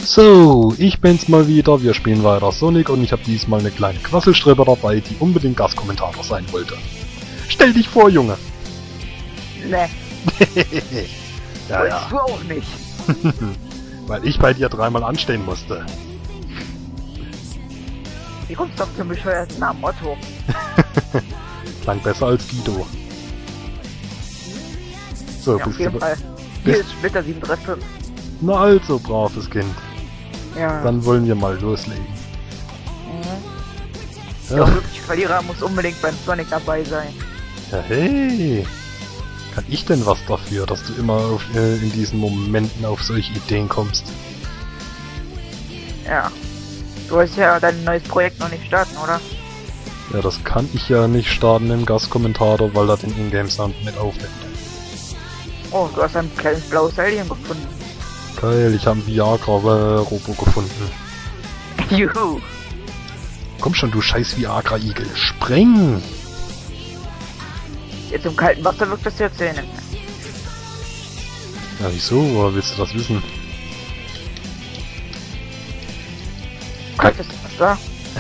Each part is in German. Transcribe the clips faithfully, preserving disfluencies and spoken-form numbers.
So, ich bin's mal wieder, wir spielen weiter Sonic und ich habe diesmal eine kleine Quasselstrippe dabei, die unbedingt Gastkommentator sein wollte. Stell dich vor, Junge! Ne. Ja, Willst ja. du auch nicht. Weil ich bei dir dreimal anstehen musste. Wie kommst du auf den bescheuerten Namen Otto? Klang besser als Guido. So, Ja, auf bist jeden du... Fall. Hier bist- ist Splitter sieben drei fünf. Na also, braves Kind. Ja. Dann wollen wir mal loslegen. Mhm. Ja, Der glückliche Verlierer muss unbedingt beim Sonic dabei sein. ja, hey! Kann ich denn was dafür, dass du immer auf, äh, in diesen Momenten auf solche Ideen kommst? Ja. Du wolltest ja dein neues Projekt noch nicht starten, oder? Ja, das kann ich ja nicht starten im Gastkommentator, weil er den Ingame-Sound mit aufnimmt. Oh, du hast ein kleines blaues Alien gefunden. Geil, ich habe einen Viagra-Robo gefunden. Juhu. Komm schon, du scheiß Viagra-Igel, spreng! Jetzt im kalten Wasser wirkt das jetzt sehen. Ja, wieso? Woher willst du das wissen? Kaltes Wasser?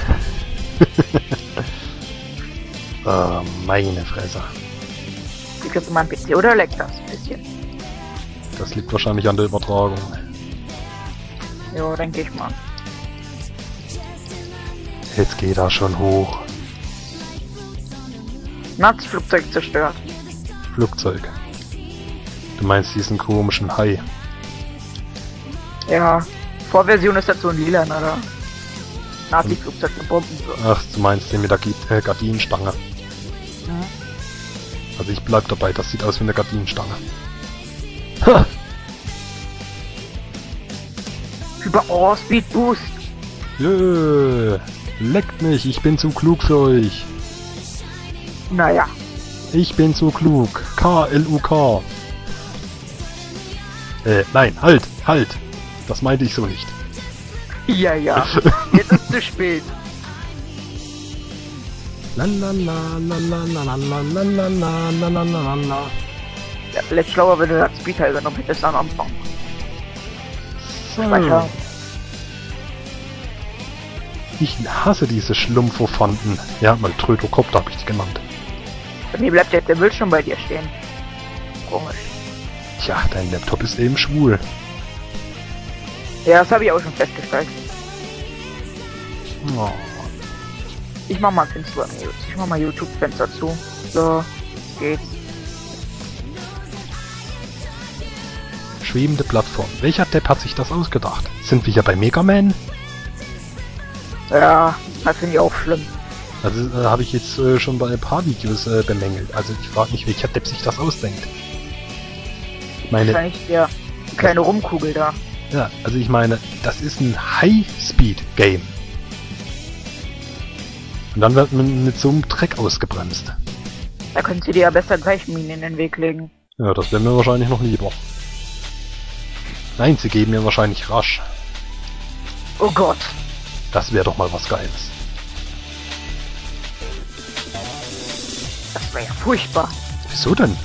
Ah, meine Fresse. Liegt das in meinem P C oder leckt das ein bisschen? Das liegt wahrscheinlich an der Übertragung. Jo, denke ich mal. Jetzt geht er schon hoch. Nazi-Flugzeug zerstört. Flugzeug. Du meinst diesen komischen Hai. Ja. Vorversion ist dazu ein lila, oder? Nazi-Flugzeug gebunden wird. Ach, du meinst den mit der Gi- äh, Gardinenstange. Mhm. Also ich bleib dabei, das sieht aus wie eine Gardinenstange. Ha! Über oh, Speed Boost. Jö, leckt mich, ich bin zu klug für euch. Naja. Ich bin zu klug. K L U K. Äh, nein, halt, halt. Das meinte ich so nicht. Ja, ja. Jetzt ist zu spät. La la la la la la la la la la la la la la. Ja, vielleicht schlauer, wenn du das Speed halt genommen hättest am Anfang. Speicher. Ich hasse diese Schlumpfofanten. Ja, mal Trödokopter habe ich die genannt. Bei mir bleibt jetzt der Bildschirm bei dir stehen. Komisch. Tja, dein Laptop ist eben schwul. Ja, das habe ich auch schon festgestellt. Oh. Ich mach mal Fenster, ich mach mal YouTube-Fenster zu. So, geht's. Schwebende Plattform. Welcher Depp hat sich das ausgedacht? Sind wir hier bei Mega Man? Ja, das finde ich auch schlimm. Also äh, habe ich jetzt äh, schon bei ein paar Videos äh, bemängelt. Also ich frage mich, welcher Depp sich das ausdenkt. Ich meine, Wahrscheinlich der kleine Rumkugel da. ja, also ich meine, das ist ein High-Speed-Game. Und dann wird man mit so einem Dreck ausgebremst. Da können sie dir ja besser Gleichminen in den Weg legen. Ja, das wäre mir wahrscheinlich noch lieber. Nein, sie geben mir wahrscheinlich rasch. Oh Gott. Das wäre doch mal was Geiles. Das wäre ja furchtbar. Wieso denn?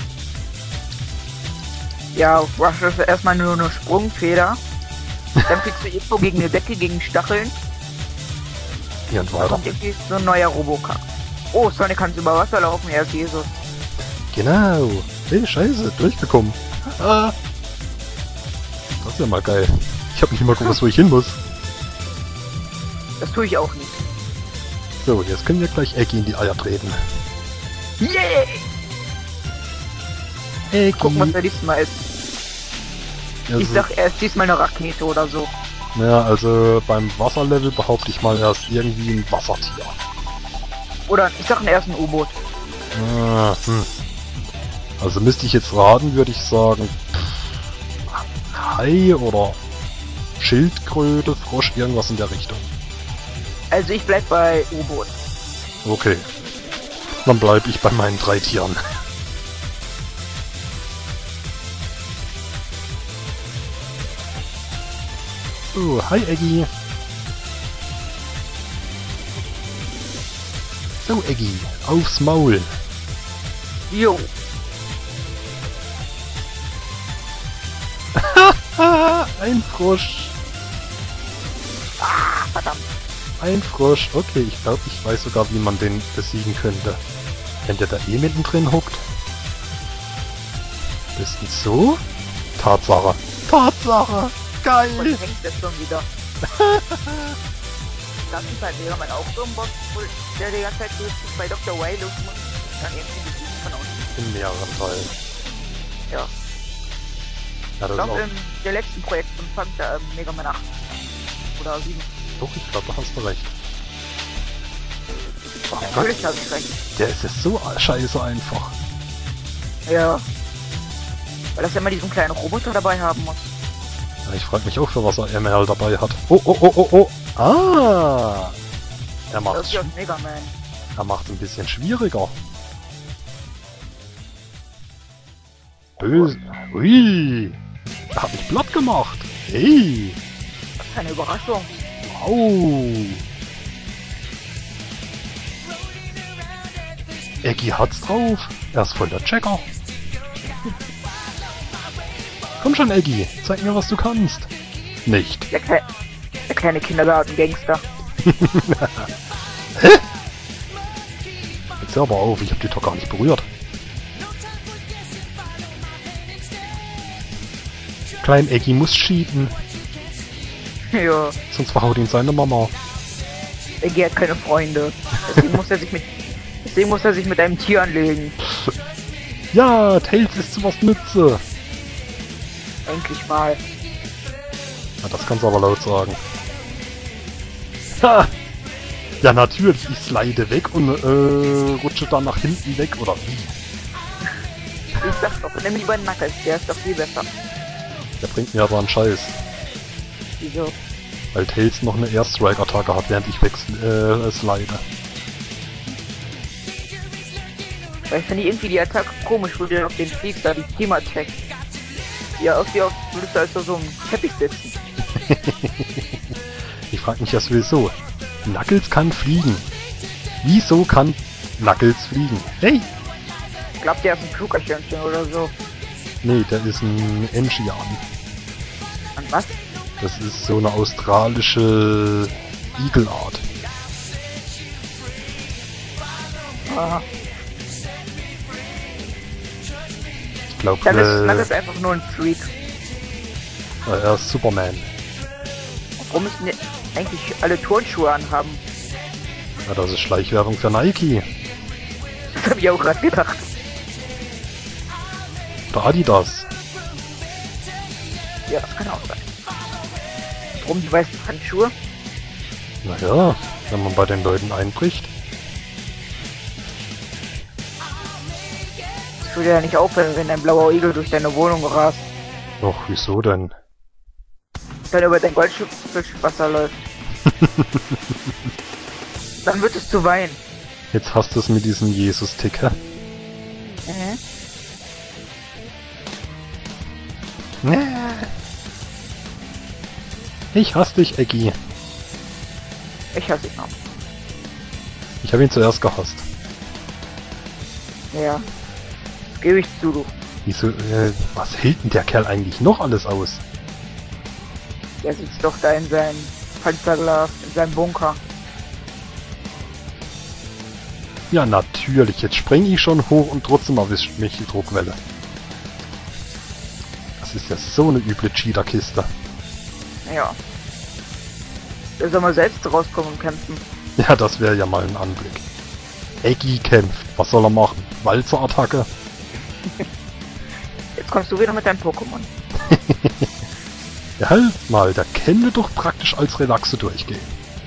Ja, auf Rush ist erstmal nur eine Sprungfeder. Dann kriegst du irgendwo gegen eine Decke, gegen Stacheln. Hier und Da weiter. kommt irgendwie so ein neuer Robocar. Oh, Sonic kann über Wasser laufen, ja, Jesus. Genau. Hey, scheiße, durchgekommen. Ah. Das ist ja mal geil. Ich habe nicht mal gewusst, wo ich hin muss. Das tue ich auch nicht. So, jetzt können wir gleich Eggy in die Eier treten. Yay! Eggy. Gucken, was er diesmal ist. Ja, Ich so- sag, er ist diesmal eine Rakete oder so. ja, also beim Wasserlevel behaupte ich mal, er ist irgendwie ein Wassertier. Oder ich sag, er ist ein U-Boot. Ah, hm. Also müsste ich jetzt raten, würde ich sagen, pff, Hai oder Schildkröte, Frosch, irgendwas in der Richtung. Also ich bleib bei U-Boot. Okay. Dann bleibe ich bei meinen drei Tieren. So, hi Eggy. So Eggy, aufs Maul. Jo. Ah, ein Frosch. verdammt. Ein Frosch. Okay, ich glaube, ich weiß sogar, wie man den besiegen könnte. Wenn der da eh mittendrin hockt. Bestens so. Tatsache. Tatsache. Und Geil. hängt das schon wieder. Das ist halt wäre man auch so ein Boss, wo der die ganze Zeit höchstens bei Doktor Wily los muss. Dann irgendwie besiegen von unten. In mehreren Teilen. Ja. Ja, Ich das ist glaube, auch... in der letzten Projekt von fand der ähm, Mega Man acht. Oder sieben. Doch, ich glaube, da hast du recht. Oh Gott, Natürlich habe ich recht. der ist ja so scheiße einfach. Ja. Weil das ja immer diesen kleinen Roboter dabei haben muss. Ja, ich frage mich auch, für was er M L dabei hat. Oh, oh, oh, oh, oh. Ah! Er Das macht ist ja Mega Man. er macht's ein bisschen schwieriger. Böse. Ui! Er hat mich platt gemacht. Hey! Das ist keine Überraschung. Wow! Eggy hat's drauf. Er ist voll der Checker. Komm schon, Eggy. Zeig mir, was du kannst. Nicht. Der, Kle der kleine Kindergarten-Gangster. Hä? Jetzt hör aber auf, ich hab die doch gar nicht berührt. Klein Eggy muss cheaten, Ja. sonst verhaut ihn seine Mama. Eggy hat keine Freunde. Deswegen muss er sich mit deswegen muss er sich mit einem Tier anlegen. Ja, Tails ist zu was Nütze. Endlich mal. Na, das kannst du aber laut sagen. Ha! Ja, natürlich, ich slide weg und äh, rutsche dann nach hinten weg, oder wie? Ich sag doch, nimm lieber einen Knuckles, der ist doch viel besser. Der bringt mir aber einen Scheiß. Wieso? Weil Tails noch eine Airstrike-Attacke hat, während ich wechsle, äh, slide. Weil ich finde irgendwie die Attacke komisch, wo du auf den fliegst, da die Team-Attack. Ja, irgendwie auf, würdest du also so einen Teppich sitzen. Ich frag mich das wieso. Knuckles kann fliegen. Wieso kann Knuckles fliegen? Hey! Ich glaub, der ist ein Flugersternchen oder so. Nee, der ist ein Engian. An was? Das ist so eine australische Igelart. Aha. Ich glaube, Dann ist äh, Knuckles einfach nur ein Freak. äh, er ist Superman. Warum müssen die eigentlich alle Turnschuhe anhaben? Ja, das ist Schleichwerbung für Nike. Das hab ich auch gerade gedacht. Oder Adidas. Ja, das kann auch sein. Warum die weißen Handschuhe? Naja, wenn man bei den Leuten einbricht. Das würde ja nicht auffallen, wenn ein blauer Igel durch deine Wohnung rast. Doch, wieso denn? Dann über dein Goldschiffwasser läuft. Dann wird es zu weinen. Jetzt hast du es mit diesem Jesus-Ticker. Mhm. Ich hasse dich, Eggy. Ich hasse ihn noch. Ich habe ihn zuerst gehasst. Ja. Das gebe ich zu, du. Wieso, äh, was hält denn der Kerl eigentlich noch alles aus? Der sitzt doch da in seinem Panzerglas, in seinem Bunker. Ja, natürlich. Jetzt spring ich schon hoch und trotzdem erwischt mich die Druckwelle. Das ist ja so eine üble Cheater-Kiste. Ja. Der soll mal selbst rauskommen und kämpfen. Ja, das wäre ja mal ein Anblick. Eggy kämpft. Was soll er machen? Walzer-Attacke? Jetzt kommst du wieder mit deinem Pokémon. Ja, halt mal. Der könnte doch praktisch als Relaxe durchgehen.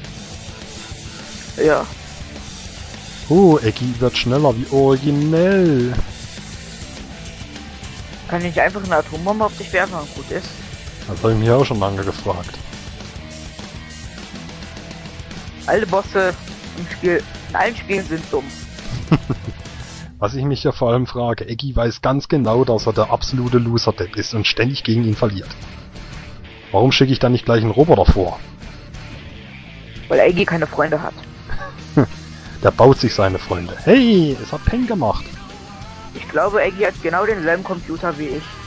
Ja. Oh, Eggy wird schneller wie originell. Kann ich nicht einfach eine Atombombe auf dich werfen und gut ist? Das habe ich mich auch schon lange gefragt. Alle Bosse im Spiel, in allen Spielen sind dumm. Was ich mich ja vor allem frage, Eggy weiß ganz genau, dass er der absolute Loser-Depp ist und ständig gegen ihn verliert. Warum schicke ich dann nicht gleich einen Roboter vor? Weil Eggy keine Freunde hat. Der baut sich seine Freunde. Hey, es hat Peng gemacht. Ich glaube, Eggy hat genau denselben Computer wie ich.